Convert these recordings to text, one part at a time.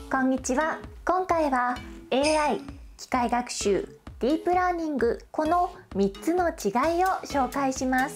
こんにちは。今回は AI、機械学習、ディープラーニング、この3つの違いを紹介します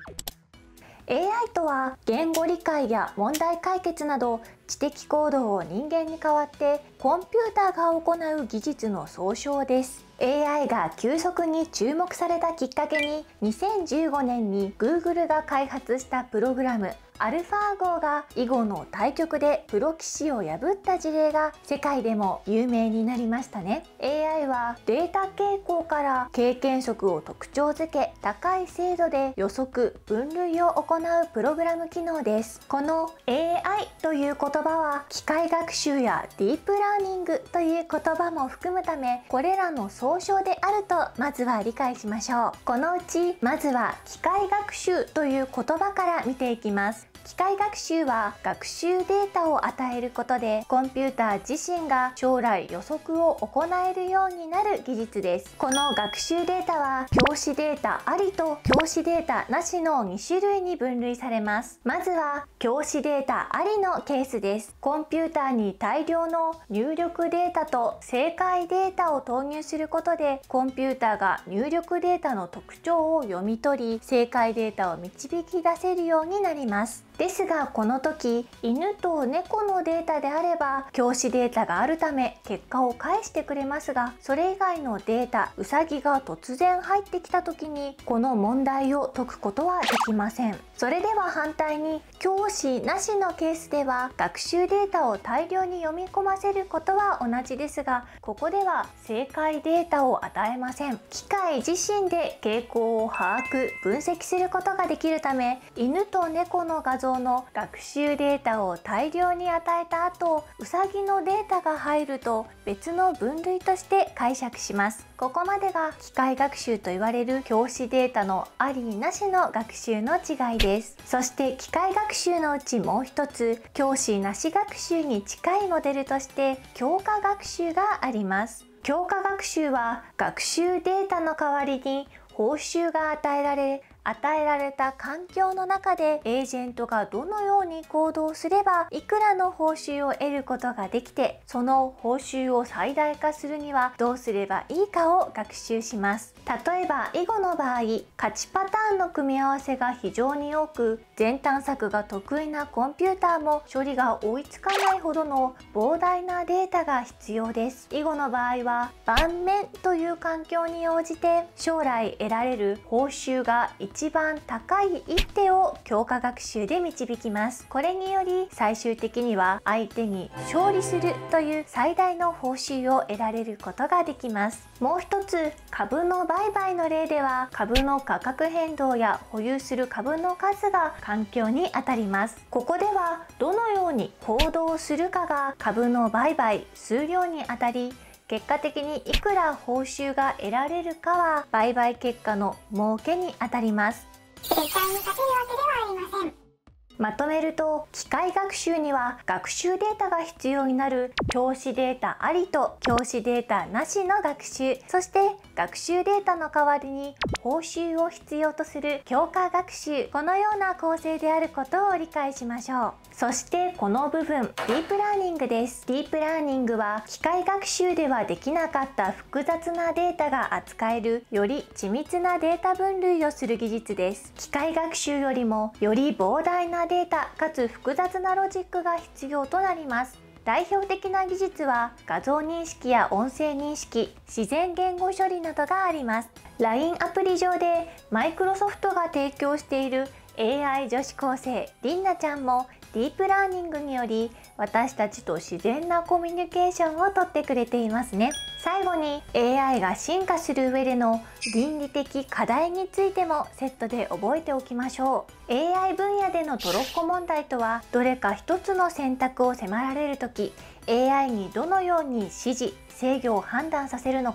。AI とは言語理解や問題解決など知的行動を人間に代わってコンピューターが行う技術の総称です。AI が急速に注目されたきっかけに、2015年に Google が開発したプログラムアルファ号が囲碁の対局でプロ棋士を破った事例が世界でも有名になりましたね。 AI はデータ傾向から経験則を特徴づけ、高い精度で予測分類を行うプログラム機能です。この AI という言葉は機械学習やディープラーニングという言葉も含むため、これらの総称であるとまずは理解しましょう。このうちまずは機械学習という言葉から見ていきます。機械学習は学習データを与えることでコンピューター自身が将来予測を行えるようになる技術です。この学習データは教師データありと教師データなしの2種類に分類されます。まずは教師データありのケースです。コンピューターに大量の入力データと正解データを投入することで、コンピューターが入力データの特徴を読み取り正解データを導き出せるようになります。ですがこの時、犬と猫のデータであれば教師データがあるため結果を返してくれますが、それ以外のデータ、ウサギが突然入ってきた時にこの問題を解くことはできません。それでは反対に教師なしのケースでは学習データを大量に読み込ませることは同じですが、ここでは正解データを与えません。機械自身で傾向を把握・分析することができるため、犬と猫の画像の学習データを大量に与えた後、ウサギのデータが入ると別の分類として解釈します。ここまでが機械学習と言われる教師データのありなしの学習の違いです。そして機械学習のうちもう一つ、教師なし学習に近いモデルとして強化学習があります。強化学習は学習データの代わりに報酬が与えられた環境の中でエージェントがどのように行動すればいくらの報酬を得ることができて、その報酬を最大化するにはどうすればいいかを学習します。例えば囲碁の場合、勝ちパターンの組み合わせが非常に多く、全探索が得意なコンピューターも処理が追いつかないほどの膨大なデータが必要です。囲碁の場合は盤面という環境に応じて将来得られる報酬が一番高い一手を強化学習で導きます。これにより最終的には相手に勝利するという最大の報酬を得られることができます。もう一つ、株の売買の例では株の価格変動や保有する株の数が環境にあたります。ここではどのように行動するかが株の売買数量にあたり、結果的にいくら報酬が得られるかは売買結果の儲けにあたります。 絶対に勝てるわけではありません。 まとめると、機械学習には学習データが必要になる教師データありと教師データなしの学習、そして学習データの代わりに報酬を必要とする強化学習、このような構成であることを理解しましょう。そしてこの部分、ディープラーニングです。ディープラーニングは機械学習ではできなかった複雑なデータが扱えるより緻密なデータ分類をする技術です。機械学習よりもより膨大なデータかつ複雑なロジックが必要となります。代表的な技術は画像認識や音声認識、自然言語処理などがあります。LINE アプリ上でマイクロソフトが提供している AI 女子高生りんなちゃんもディープラーニングにより私たちと自然なコミュニケーションをとってくれていますね。最後に AI が進化する上での倫理的課題についてもセットで覚えておきましょう。AI 分野でのトロッコ問題とは、どれか一つの選択を迫られる時、AI にどのように指示・制御を判断させるのか、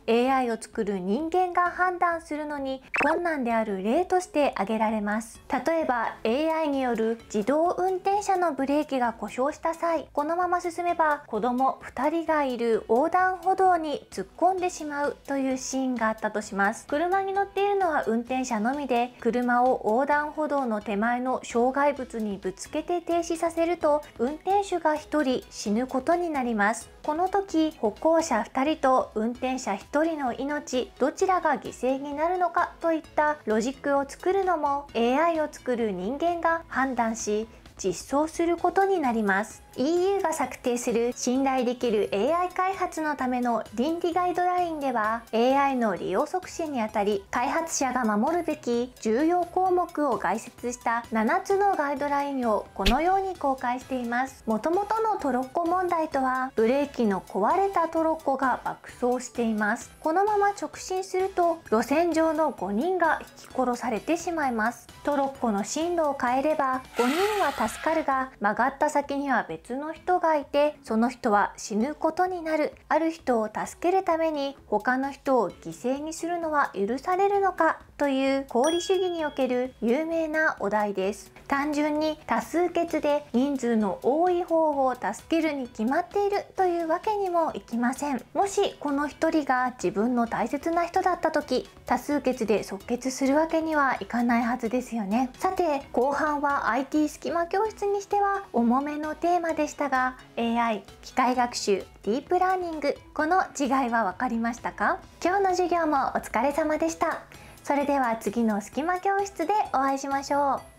AI を作る人間が判断するのに困難である例として挙げられます。例えば AI による自動運転車のブレーキが故障した際、このまま進めば子供2人がいる横断歩道に突っ込んでしまうというシーンがあったとします。車に乗っているのは運転者のみで、車を横断歩道の手前の障害物にぶつけて停止させると運転手が1人死ぬことになります。この時歩行者2人と運転者1人の命どちらが犠牲になるのかといったロジックを作るのも AI を作る人間が判断し実装することになります。 EU が策定する信頼できる AI 開発のための倫理ガイドラインでは AI の利用促進にあたり開発者が守るべき重要項目を概説した7つのガイドラインをこのように公開しています。もともとのトロッコ問題とはブレーキの壊れたトロッコが爆走しています。このまま直進すると路線上の5人が引き殺されてしまいます。トロッコの進路を変えれば5人は助かるが曲がった先には別の人がいてその人は死ぬことになる。ある人を助けるために他の人を犠牲にするのは許されるのかという功利主義における有名なお題です。単純に多数決で人数の多い方を助けるに決まっているというわけにもいきません。もしこの一人が自分の大切な人だった時、多数決で即決するわけにはいかないはずですよね。さて後半は IT 隙間教室にしては重めのテーマでしたが、 AI 機械学習ディープラーニング、この違いは分かりましたか？今日の授業もお疲れ様でした。それでは次の隙間教室でお会いしましょう。